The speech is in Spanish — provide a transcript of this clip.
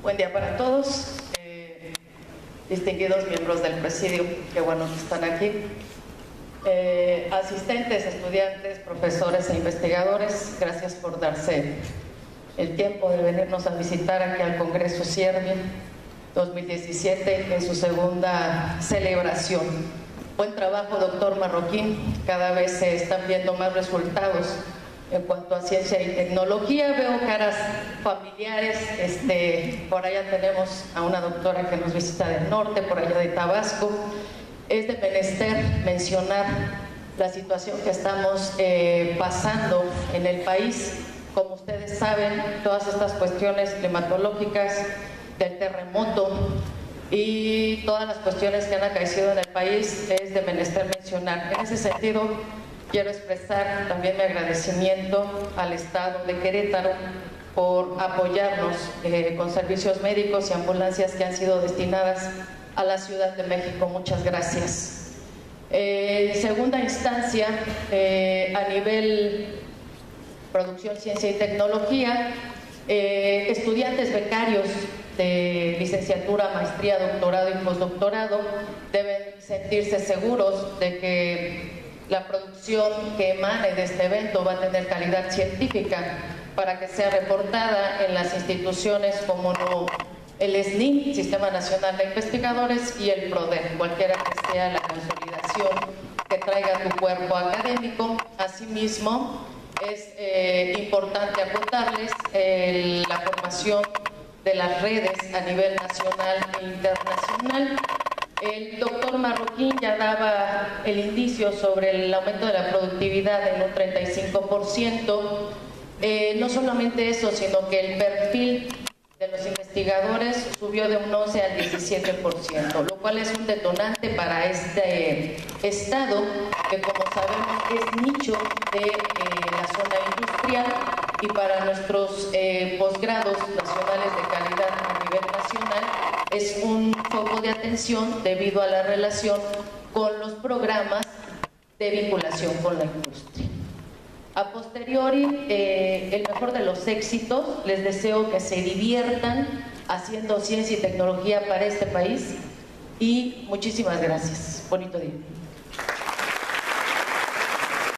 Buen día para todos, distinguidos miembros del presidio, qué bueno que están aquí, asistentes, estudiantes, profesores e investigadores, gracias por darse el tiempo de venirnos a visitar aquí al Congreso CIERMI 2017 en su segunda celebración. Buen trabajo, doctor Marroquín, cada vez se están viendo más resultados en cuanto a ciencia y tecnología. Veo caras familiares, por allá tenemos a una doctora que nos visita del norte, por allá de Tabasco. Es de menester mencionar la situación que estamos pasando en el país. Como ustedes saben, todas estas cuestiones climatológicas, del terremoto y todas las cuestiones que han acaecido en el país es de menester mencionar. En ese sentido, quiero expresar también mi agradecimiento al Estado de Querétaro por apoyarnos con servicios médicos y ambulancias que han sido destinadas a la Ciudad de México. Muchas gracias. En segunda instancia, a nivel producción, ciencia y tecnología, estudiantes becarios de licenciatura, maestría, doctorado y postdoctorado deben sentirse seguros de que la producción que emane de este evento va a tener calidad científica para que sea reportada en las instituciones como el SNI, Sistema Nacional de Investigadores, y el PRODER, cualquiera que sea la consolidación que traiga tu cuerpo académico. Asimismo, es importante apuntarles la formación de las redes a nivel nacional e internacional. El doctor Marroquín ya daba el indicio sobre el aumento de la productividad en un 35%. No solamente eso, sino que el perfil de los investigadores subió de un 11 al 17%, lo cual es un detonante para este estado, que como sabemos es nicho de la zona industrial, y para nuestros posgrados nacionales de calidad a nivel nacional es un foco de atención debido a la relación con los programas de vinculación con la industria. A posteriori, el mejor de los éxitos. Les deseo que se diviertan haciendo ciencia y tecnología para este país y muchísimas gracias. Bonito día.